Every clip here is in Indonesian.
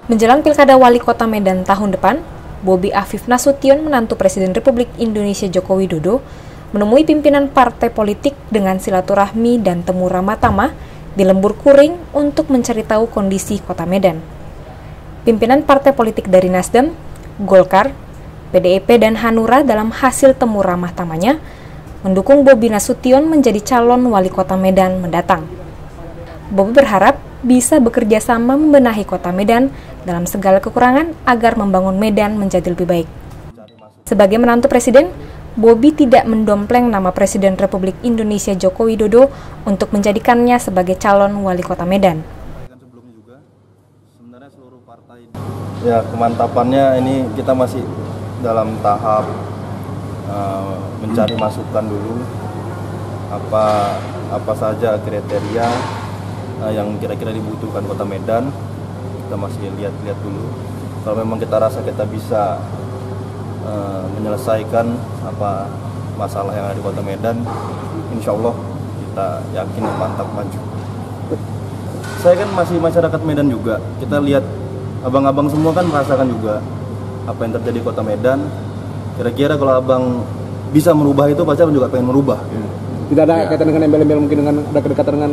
Menjelang Pilkada Wali Kota Medan tahun depan, Bobi Afif Nasution, menantu Presiden Republik Indonesia Joko Widodo, menemui pimpinan partai politik dengan silaturahmi dan temu ramah tamah di Lembur Kuring untuk mencari tahu kondisi Kota Medan. Pimpinan partai politik dari Nasdem, Golkar, PDIP, dan Hanura dalam hasil temu ramah tamahnya mendukung Bobi Nasution menjadi calon wali kota Medan mendatang. Bobi berharap bisa bekerja sama membenahi kota Medan dalam segala kekurangan agar membangun Medan menjadi lebih baik. Sebagai menantu presiden, Bobi tidak mendompleng nama Presiden Republik Indonesia Joko Widodo untuk menjadikannya sebagai calon wali kota Medan. Ya, kemantapannya ini kita masih dalam tahap mencari masukan dulu apa saja kriteria yang kira-kira dibutuhkan kota Medan. Kita masih lihat dulu. Kalau memang kita rasa kita bisa menyelesaikan apa masalah yang ada di kota Medan, insya Allah kita yakin mantap maju. Saya kan masih masyarakat Medan juga. Kita lihat abang-abang semua kan merasakan juga apa yang terjadi di kota Medan. Kira-kira kalau abang bisa merubah itu, pasti abang juga pengen merubah. Tidak ada kaitan dengan embel-embel, mungkin dengan ada kedekatan dengan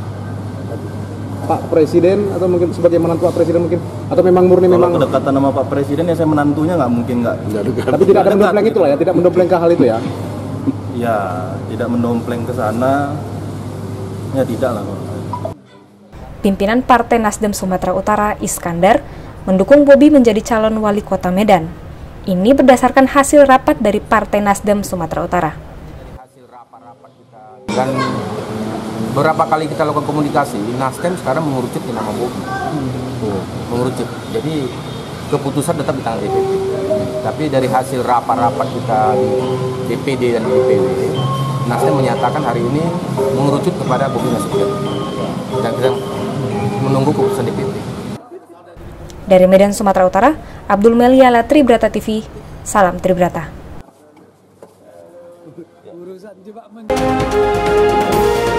Pak Presiden atau mungkin sebagai menantu Pak Presiden mungkin, atau memang murni kalau memang kedekatan sama Pak Presiden ya saya menantunya nggak mungkin nggak. Tapi tidak ada mendompleng itu lah ya, tidak mendompleng ke hal itu ya. Ya, tidak mendompleng ke sana. Ya tidak lah. Pimpinan Partai Nasdem Sumatera Utara, Iskandar, mendukung Bobi menjadi calon wali kota Medan. Ini berdasarkan hasil rapat dari Partai Nasdem Sumatera Utara. Hasil rapat kita dan beberapa kali kita lakukan komunikasi, Nasdem sekarang mengerucut di nama Bobi. Mengerucut. Jadi keputusan tetap di tangan DPP. Tapi dari hasil rapat-rapat kita di DPD dan DPW, Nasdem menyatakan hari ini mengerucut kepada Bobi Nasution. Dan kita menunggu keputusan DPP. Dari Medan, Sumatera Utara, Abdul Meliala, Tribrata TV, salam Tribrata.